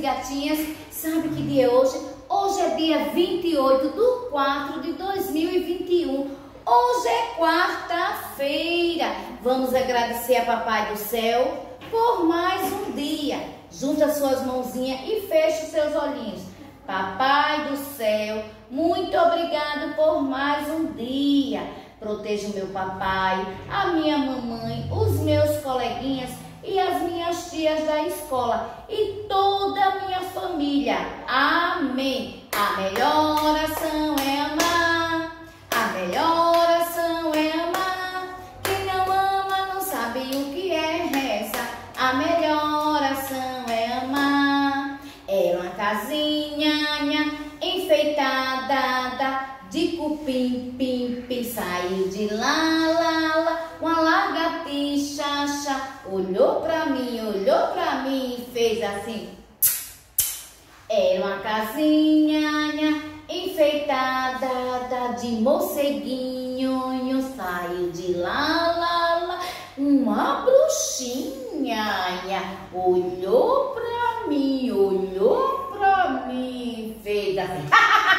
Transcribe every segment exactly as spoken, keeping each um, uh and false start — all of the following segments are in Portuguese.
gatinhas, sabe que dia é hoje? Hoje é dia vinte e oito de quatro de dois mil e vinte e um. Hoje é quarta-feira. Vamos agradecer a Papai do Céu por mais um dia. Junta suas mãozinhas e feche os seus olhinhos. Papai do Céu, muito obrigado por mais um dia. Proteja o meu papai, a minha mamãe, os meus coleguinhas e as minhas tias da escola e toda a minha família. Amém. A melhor oração é amar. A melhor oração é amar. Quem não ama não sabe o que é reza. A melhor oração é amar. Era uma casinha nha, enfeitada de cupim, pim, pim. Saiu de lá, lá, lá. Uma lagartixa olhou pra mim, olhou pra mim e fez assim. Era uma casinha nha, enfeitada de morceguinho. Saiu de lá, lá, lá. Uma bruxinha nha, olhou pra mim, olhou pra mim e fez assim.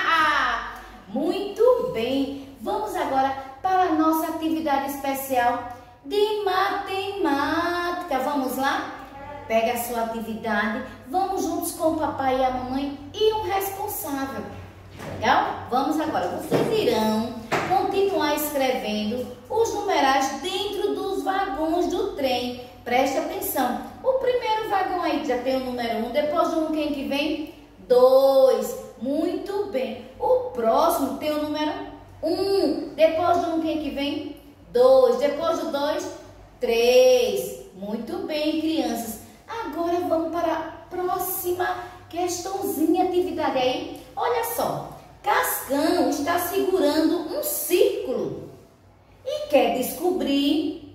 Muito bem, vamos agora para a nossa atividade especial de matemática. Vamos lá? Pega a sua atividade, vamos juntos com o papai e a mamãe e um responsável. Legal? Vamos agora. Vocês irão continuar escrevendo os numerais dentro dos vagões do trem. Preste atenção. O primeiro vagão aí já tem o número um. Depois do um, quem que vem? Dois. Muito bem. O próximo tem o número um. Depois do um, quem que vem? Dois. Depois do dois, três. Muito bem, crianças. Agora vamos para a próxima questãozinha, atividade aí. Olha só. Cascão está segurando um círculo e quer descobrir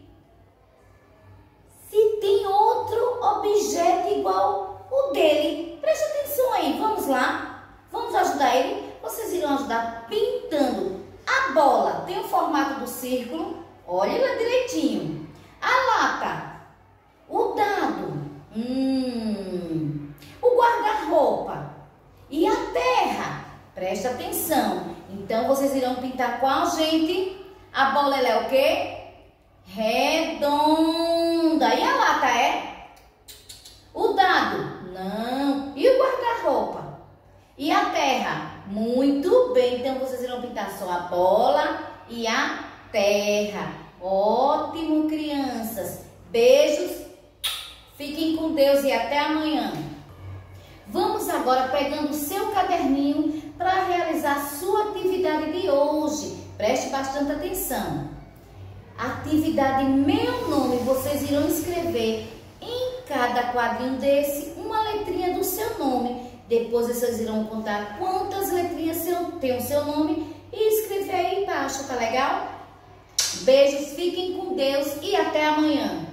se tem outro objeto igual o dele. Preste atenção aí. Vamos lá. Vamos ajudar ele? Vocês irão ajudar pintando a bola. Tem o formato do círculo. Olha lá direitinho. A lata. O dado. Hum, o guarda-roupa. E a terra. Presta atenção. Então, vocês irão pintar qual, gente? A bola, ela é o quê? Redonda. E a lata é? O dado? Não. E o guarda-roupa? E a terra? Muito bem, então vocês irão pintar só a bola e a terra. Ótimo, crianças. Beijos, fiquem com Deus e até amanhã. Vamos agora pegando o seu caderninho para realizar a sua atividade de hoje. Preste bastante atenção. Atividade Meu Nome, vocês irão escrever em cada quadrinho desse uma letrinha do seu nome. Depois vocês irão contar quantas letrinhas tem o seu nome e escrever aí embaixo, tá legal? Beijos, fiquem com Deus e até amanhã.